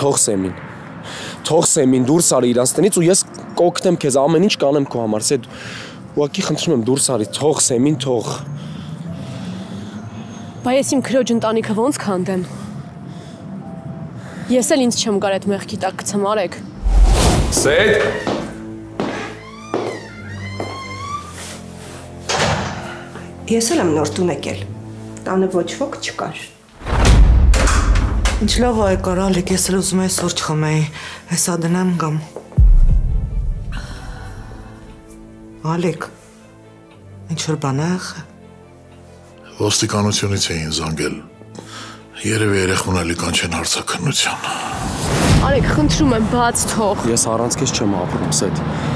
թող Սեմին։ Թող Սեմին դուրս արի իրանց տնից ու ես կօգնեմ քեզ ամեն ինչ կանեմ քո համար, Սեդ։ Ուղղակի խնդրում եմ դուրս արի, թող Սեմին, թող։ Բա ես իմ քրոջ ընտանիքը ոնց քանդեմ։ Ես էլ ինձ չեմ գար այդ մեղքի տակ գցեմ, Արեգ։ Սեդ։ Ես էլ եմ նոր տուն եկել։ Տանը ոչ ոք չկար։ Ինչ լավ է եկար, Ալեք, ես էլ ուզում եի սուրճ խմեի, հեսա դնեմ գամ։ Ալեք, ինչ-որ բան է եղել։ Ոստիկանությունից էին զանգել, երևի երեխուն էլի կանչեն հարցաքննության։ Արեգ, խնդրում եմ, բաց թող։ Ես առանց քեզ չեմ ապրում, Սեդ։